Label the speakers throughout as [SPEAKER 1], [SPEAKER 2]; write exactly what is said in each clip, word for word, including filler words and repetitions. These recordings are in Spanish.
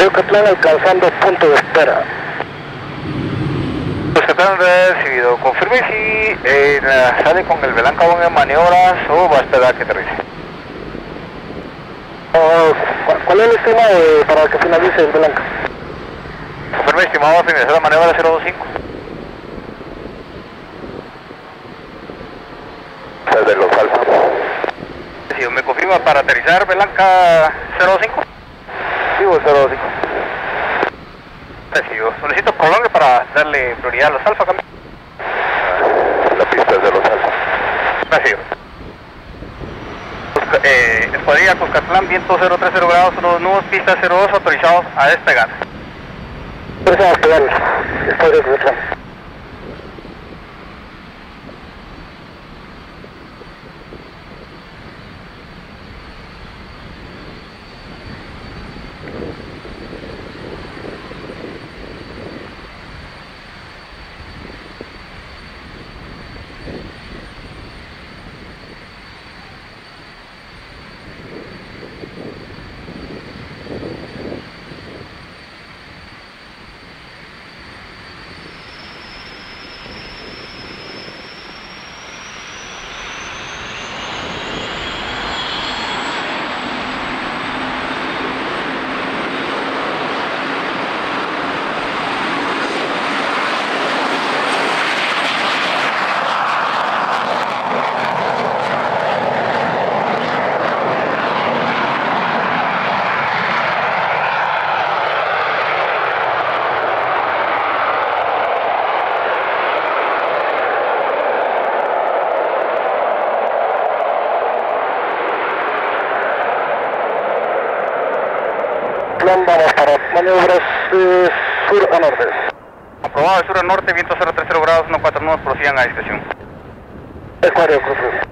[SPEAKER 1] Yucatán alcanzando punto de espera.
[SPEAKER 2] Yucatán recibido. Confirme si eh, sale con el Belanca aún en maniobras o va a esperar que aterrice.
[SPEAKER 1] Uh, ¿Cuál es el estima de, para que finalice el Belanca?
[SPEAKER 2] Confirme estimado a finalizar la maniobra cero dos cinco.
[SPEAKER 1] De los alfa.
[SPEAKER 2] Si me confirma para aterrizar Belanca cero dos cinco.
[SPEAKER 1] Sigo cero dos cinco.
[SPEAKER 2] Recibo. Solicito prolongue para darle prioridad a los alfa. Cambio.
[SPEAKER 1] La pista es de los alfa.
[SPEAKER 2] Recibo. Eh, Escuadrilla Cuscatlán, viento cero tres cero grados, uno dos nubes, pista cero dos, autorizados a despegar.
[SPEAKER 1] Autorizados a despegar. Escuadrilla Cuscatlán. Vamos para maniobras eh, sur a norte.
[SPEAKER 2] Aprobado de sur a norte, viento cero tres cero grados, uno cuatro nudos, prosigan a discreción.
[SPEAKER 1] Escuadrilla Cuscatlán.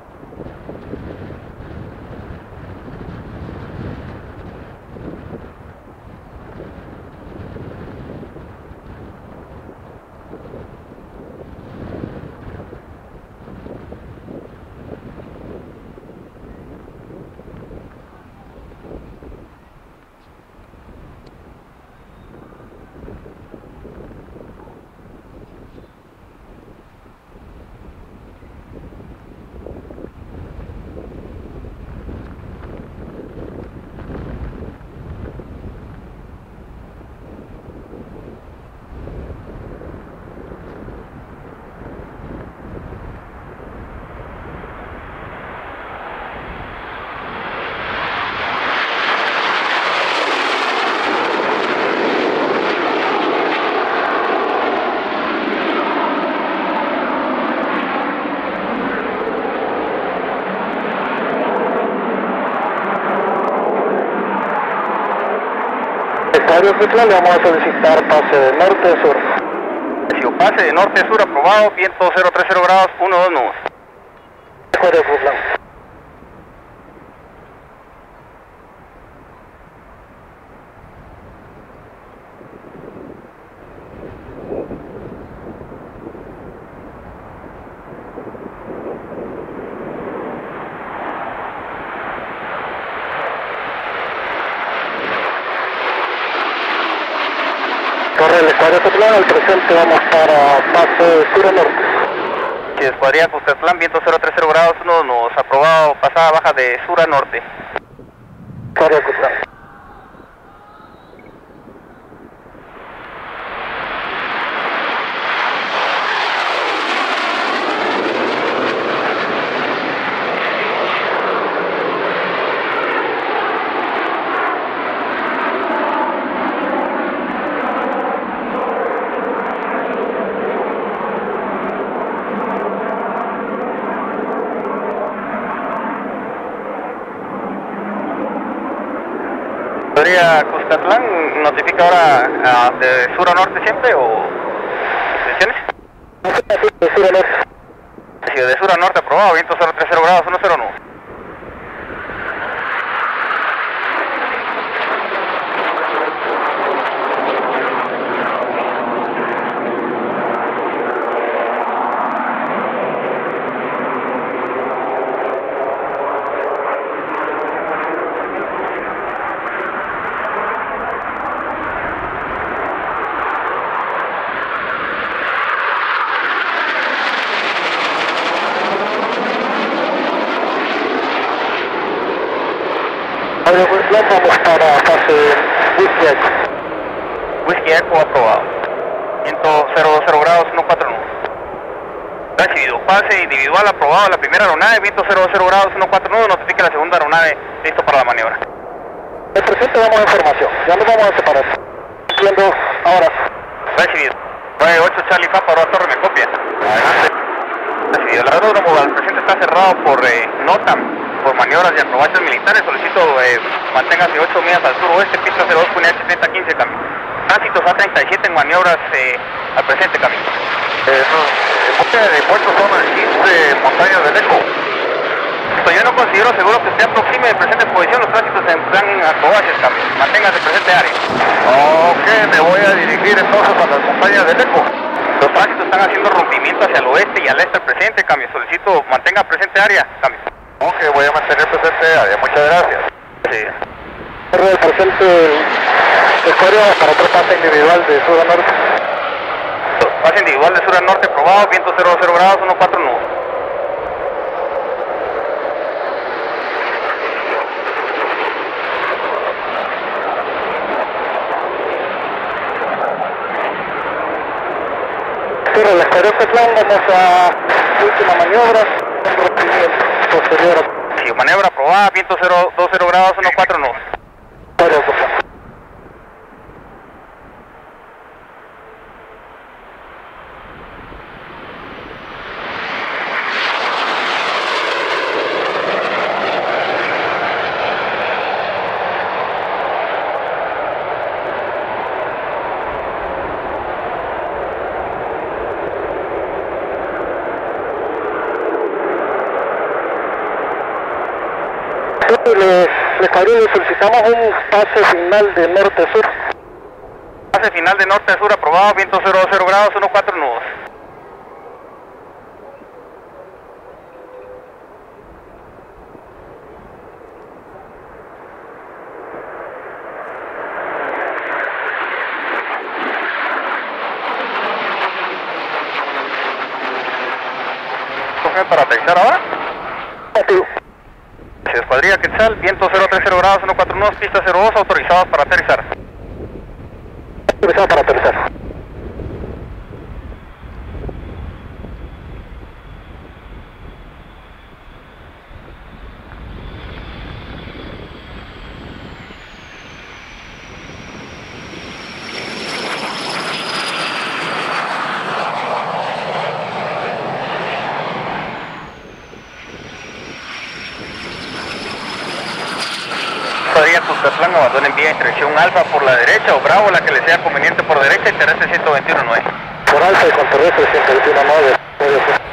[SPEAKER 1] Escuadrilla Cuscatlán, le vamos a solicitar pase de norte a sur.
[SPEAKER 2] Si pase de norte a sur aprobado, viento cero tres cero grados, uno dos nubes.
[SPEAKER 1] Escuadrilla Cuscatlán. Corre el Escuadrilla Cuscatlán, al presente vamos para pase sur a norte.
[SPEAKER 2] Si Escuadrilla Cuscatlán, viento cero tres cero grados, uno dos nubes, aprobado, pasada baja de sur a norte.
[SPEAKER 1] Escuadrilla Cuscatlán.
[SPEAKER 2] ¿Escuadrilla Cuscatlán notifica ahora uh, de sur a norte siempre o extensiones?
[SPEAKER 1] De sur a norte.
[SPEAKER 2] Sí, de sur a norte aprobado, viento cero tres cero grados, uno cero nubes.
[SPEAKER 1] Aero Cuscatlán, vamos para fase Whisky Echo.
[SPEAKER 2] Whisky Echo aprobado. Viento cero dos cero grados, uno cuatro nudos. Recibido. Pase individual aprobado la primera aeronave, viento cero dos cero grados, uno cuatro nudos, notifica la segunda aeronave, listo para la maniobra.
[SPEAKER 1] El presente damos información, ya nos vamos a separar. Entiendo, ahora.
[SPEAKER 2] Recibido. nueve ocho Charlie Papa, ahora Torre, me copia. Adelante. Recibido. El aeródromo al presente está cerrado por eh, NOTAM, por maniobras y acrobacias militares. Solicito eh, manténgase ocho millas al suroeste, pista cero dos, unidad setenta quince, cambio. Tránsitos A treinta y siete en maniobras eh, al presente, cambio.
[SPEAKER 1] Eh, no, el monte de puerto son el quince montañas del Eco.
[SPEAKER 2] Yo no considero seguro que usted aproxime de presente posición, los tránsitos están en acrobacias, cambio. Manténgase presente área.
[SPEAKER 1] Ok, me voy a dirigir entonces a las montañas del Eco.
[SPEAKER 2] Los tránsitos están haciendo rompimiento hacia el oeste y al este al presente, cambio. Solicito mantenga presente área, cambio.
[SPEAKER 1] Ok, voy a mantener presente área, muchas gracias.
[SPEAKER 2] Sí.
[SPEAKER 1] El presente el código para otro pase individual de sur a norte.
[SPEAKER 2] Pase individual de sur a norte aprobado, viento cero dos cero grados, uno cuatro nudos.
[SPEAKER 1] Cierra el Aero Cuscatlán, vamos a última maniobra, posterior.
[SPEAKER 2] Sí, maniobra aprobada, viento cero dos cero grados, uno cuatro nudos.
[SPEAKER 1] Aero Cuscatlán. Les, les cuadrille, solicitamos un pase final de norte a sur.
[SPEAKER 2] Pase final de norte a sur aprobado, viento cero dos cero grados, uno cuatro nudos. ¿Cogen para aterrizar ahora?
[SPEAKER 1] Activo.
[SPEAKER 2] Escuadrilla Quetzal, viento cero tres cero grados, uno cuatro nudos, pista cero dos, autorizados para aterrizar.
[SPEAKER 1] Autorizado para aterrizar.
[SPEAKER 2] Escuadrilla Cuscatlán, abandonen vía interacción alfa por la derecha o bravo, la que le sea conveniente por derecha y terrestre ciento veintiuno nueve.
[SPEAKER 1] Por alfa y con terrestre ciento veintiuno nueve.